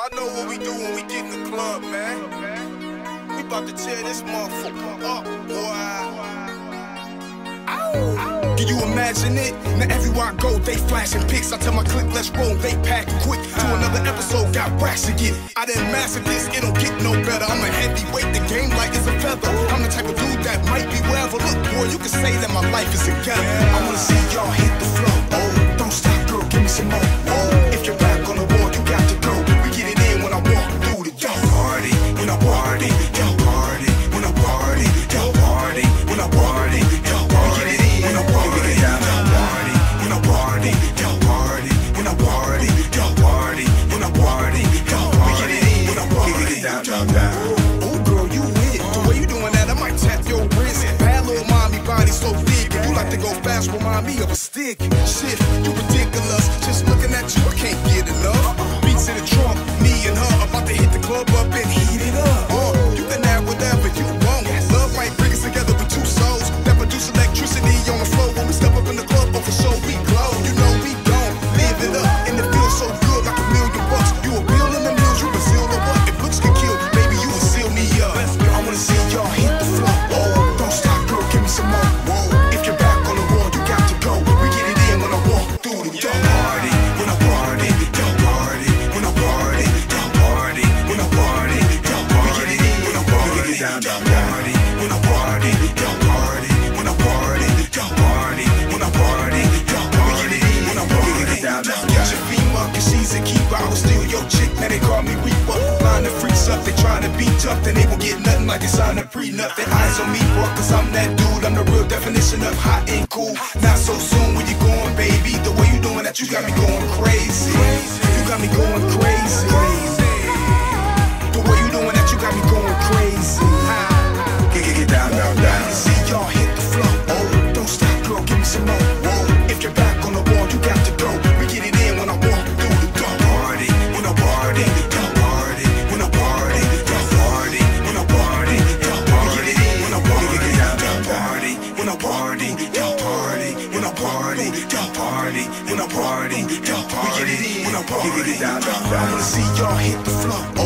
Y'all know what we do when we get in the club, man. We about to tear this motherfucker up, boy. Can you imagine it? Now everywhere I go, they flashing pics. I tell my clique, let's roll, they pack quick. To another episode, got racks again. I didn't master this, it don't get no better. I'm a heavyweight, the game like it's a feather. I'm the type of dude that might be wherever. Look, boy, you can say that my life is together. I wanna see y'all hit the floor. Oh, don't stop, girl, give me some more. Oh, if you're back on the wall, you got to go. We get it in when I walk through the door. Party, when I party, yo, party, when I party, yo, party, when I party, yo, party, when I party, yo, party, when I party, yo, party, when I party, yo, party, when I party, yo, party, when I party, oh, girl, you it. The way you doing that, I might tap your wrist. Bad little mommy, body so thick. You like to go fast, remind me of a stick. Shit, you ridiculous. Just looking at you, I can't get enough. Beats in the trunk, me and her about to hit the club up and heat it up. You can have whatever you want. Love might bring us together with two souls that produce electricity on the floor. When we step up in the club, for sure we glow. You know we don't live it up, and it feels so good, like $1,000,000. You a bill in the mills, you Brazil or what? If looks can kill, baby, you will seal me up. I wanna see y'all hit the floor. Oh, don't stop, girl, give me some more. Whoa, if you're back on the wall, you got to go. We get it in when I walk through the door. Party, when I party, yo, party, when I party, yo, party, when I party, yo, party, we get it in when I party, yo, party, when I party, yo, party, when I party, yo, party, when I party, yo, we get it in when I party. Just get your feet up, cause she's a keeper. I was still your chick, now they call me Reaper. Line the freaks up, they trying to be tough, then they won't get nothing like they signed a prenup. Their eyes on me, bro, cause I'm that dude. I'm the real definition of hot and cool. Not so soon, when you going, baby. The way you doing that, you got me going crazy. You got me going crazy. The way you doing that, you got me going crazy. Get down, down, down. See y'all hit the floor. Oh, don't stop, girl, give me some more. Whoa, if you're back on the wall, you got to go. We get it in when I walk through the door. Party, when I party, yo, party, when I party, yo, party, when I party, yo, party, we get it in when I party, yo, party, when I party, yo, party, when I party, yo, party, when I party, yo, party, we get it in when I party. I wanna see y'all hit the floor.